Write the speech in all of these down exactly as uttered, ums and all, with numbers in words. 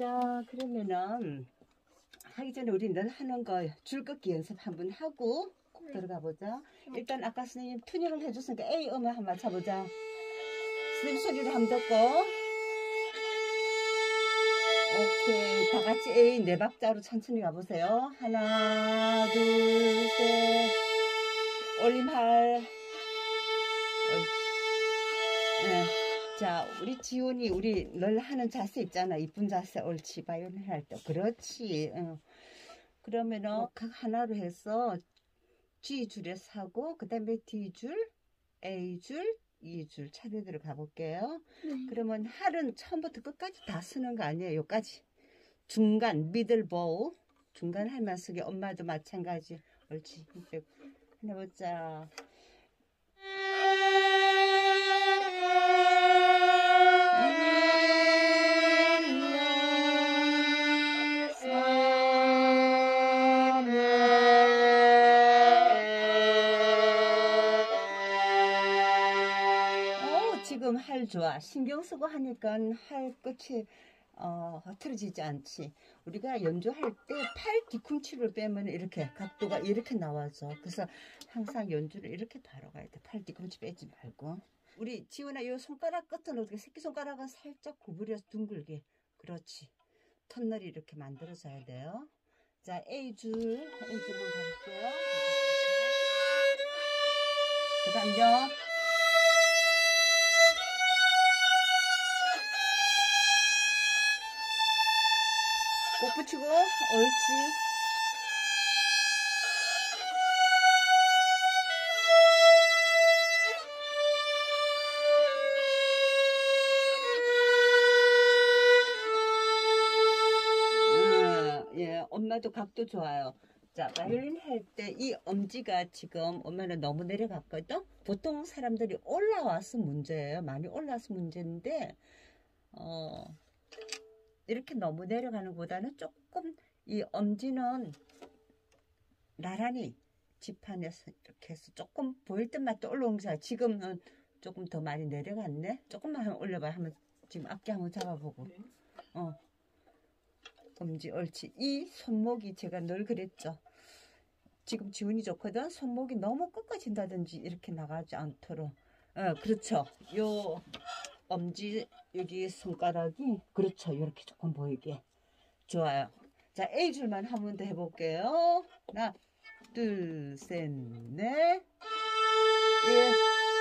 자, 그러면은 하기 전에 우리 늘 하는 거 줄긋기 연습 한번 하고 꼭 네. 들어가 보자. 일단 아까 선생님 튜닝을 해줬으니까 A 음을 한번 맞춰보자. 선생님 소리를 한번 듣고. 오케이, 다 같이 A 네 박자로 천천히 가보세요. 하나, 둘, 셋. 올림팔. 네. 자, 우리 지훈이 우리 늘 하는 자세 있잖아. 이쁜 자세. 옳지. 바이올린 할 때. 그렇지. 응. 그러면은 각 하나로 해서 G 줄에서 하고 그 다음에 D 줄, A 줄, E 줄 차례대로 가볼게요. 네. 그러면 할은 처음부터 끝까지 다 쓰는 거 아니에요. 여기까지. 중간 미들 보우. 중간 할만 쓰기. 엄마도 마찬가지. 옳지. 해보자. 지금 할 좋아. 신경 쓰고 하니까 할 끝이 어, 흐트러지지 않지. 우리가 연주할 때 팔 뒤꿈치를 빼면 이렇게 각도가 이렇게 나와져. 그래서 항상 연주를 이렇게 바로 가야 돼. 팔 뒤꿈치 빼지 말고. 우리 지훈아, 이 손가락 끝은 어떻게, 새끼손가락은 살짝 구부려서 둥글게. 그렇지. 턴널이 이렇게 만들어져야 돼요. 자, A 줄, A 줄 한번 가볼게요. 그 다음요. 꼭 붙이고, 옳지. 음, 예, 엄마도 각도 좋아요. 자, 바이올린 할 때 이 엄지가 지금 엄마는 너무 내려갔거든? 보통 사람들이 올라와서 문제예요. 많이 올라와서 문제인데, 어, 이렇게 너무 내려가는 것보다는 조금 이 엄지는 나란히 지판에서 이렇게 해서 조금 보일 때만 또 올라온 거야. 지금은 조금 더 많이 내려갔네. 조금만 한번 올려봐요. 한번 지금 앞뒤 한번 잡아보고. 어, 엄지 옳지. 이 손목이 제가 늘 그랬죠. 지금 지훈이 좋거든. 손목이 너무 꺾어진다든지 이렇게 나가지 않도록. 어, 그렇죠. 요 엄지 여기 손가락이 그렇죠. 이렇게 조금 보이게. 좋아요. 자, A 줄만 한 번 더 해볼게요. 하나, 둘, 셋, 넷. 예.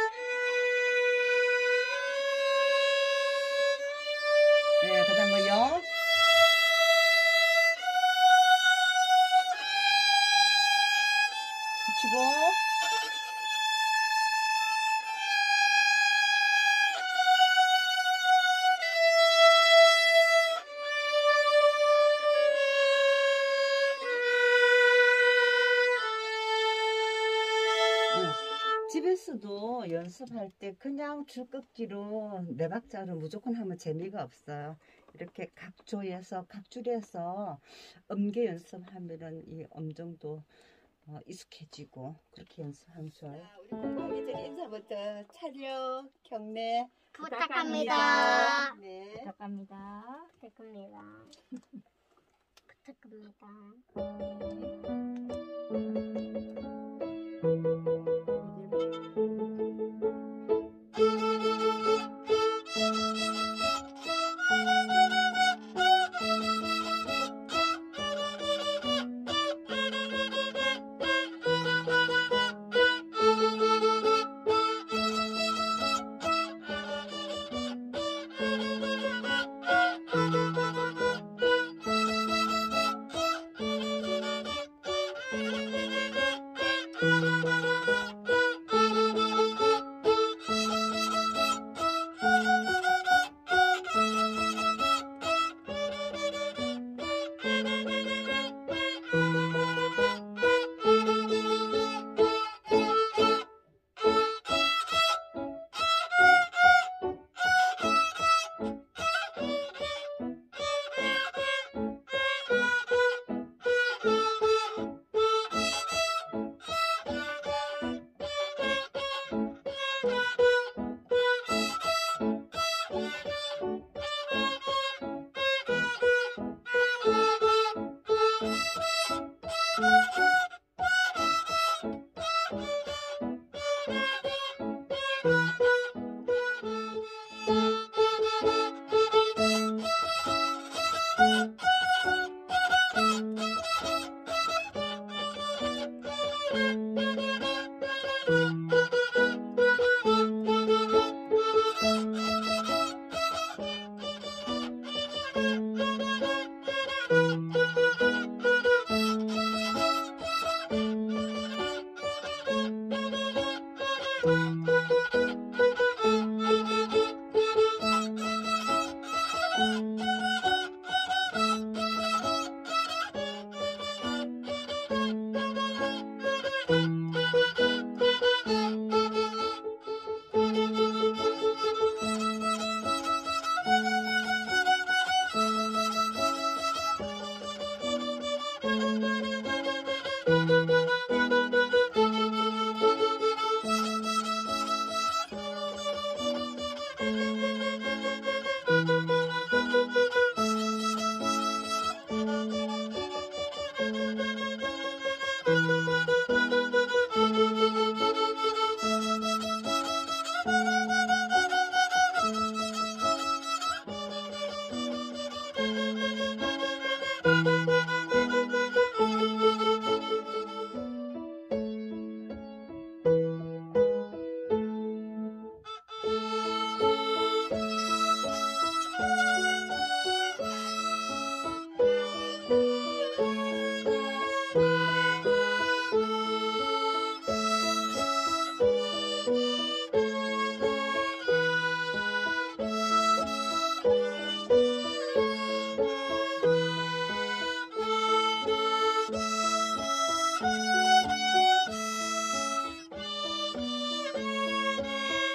네, 그 다음 뭐요? 붙이고. 집에서도 연습할 때 그냥 줄긋기로 네 박자로 무조건 하면 재미가 없어요. 이렇게 각조에서 각줄에서 음계 연습하면은 이 음정도 어, 익숙해지고 그렇게 연습하면 좋아요. 자, 우리 공부하기 전에 인사부터 촬영 경례 부탁합니다. 네. 부탁합니다. 부탁합니다. 부탁합니다.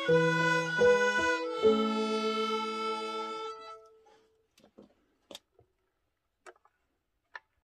네.